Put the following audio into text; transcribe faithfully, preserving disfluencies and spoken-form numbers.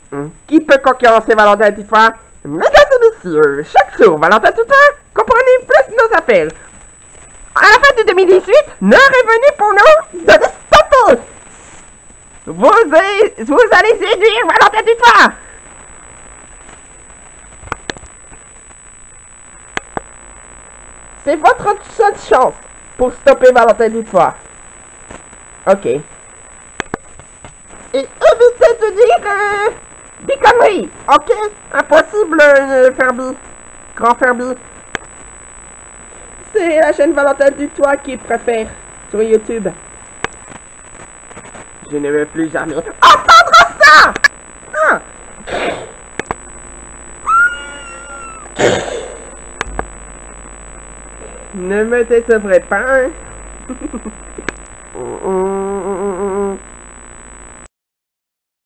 Hum. Qui peut concurrencer Valentin Dutoit? Mesdames et messieurs, chaque jour, Valentin Dutoit, comprenez plus nos appels. À la fin de deux mille dix-huit, l'heure est venue pour nous de stopper. Vous, allez, vous allez séduire Valentin Dutoit. C'est votre seule chance pour stopper Valentin Dutoit. Ok. Et évitez de dire euh, des conneries, ok? Impossible, euh, Ferbi. Grand Ferbi. C'est la chaîne Valentin Dutoit qui préfère sur YouTube. Je ne veux plus jamais entendre ça! Ah. Ne me décevrez pas. Hein?